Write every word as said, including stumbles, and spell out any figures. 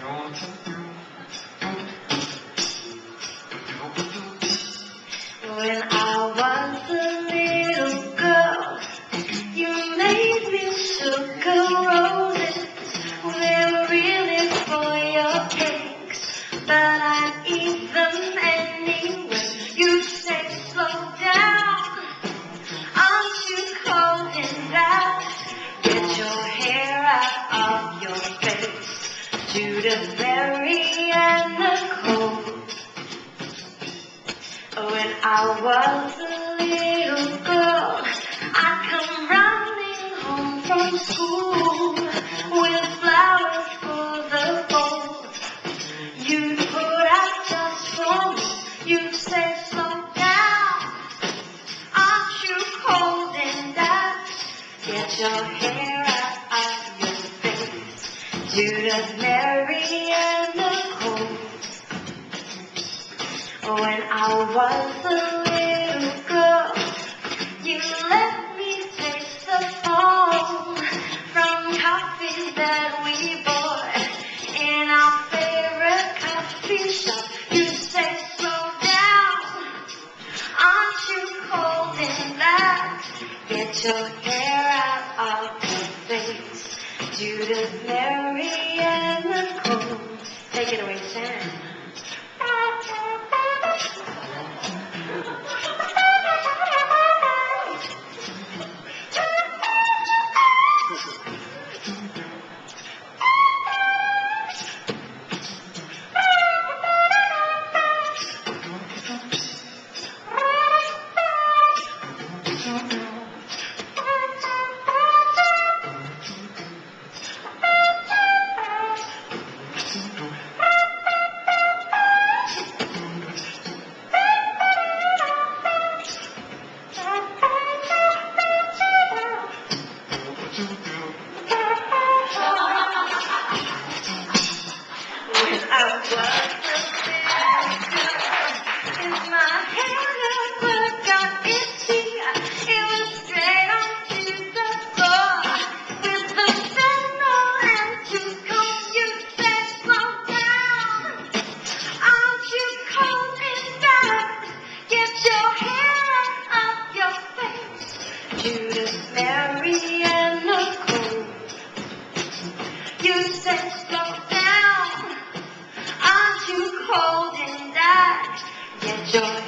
When I was a little girl, you made me sugar roses. They were really for your cakes, but I'd eat them anyway. You say slow down, aren't you cold in that? Get your hair out of your face, Judith, Mary, and Nicole. When I was a little girl, I'd come running home from school with flowers for the fall. You'd put out just for me, you'd say slow down, aren't you cold in that? Get your hair out of your face, Judith, Mary, and Nicole. When I was a little girl, you let me taste the fall from coffee that we bought in our favorite coffee shop. You say slow down, aren't you cold in that? Get your hair out of your face, Judith, Mary, and Nicole. Take it away, Sam. Judith, Mary, and Nicole. You say slow down, aren't you cold in that? Get your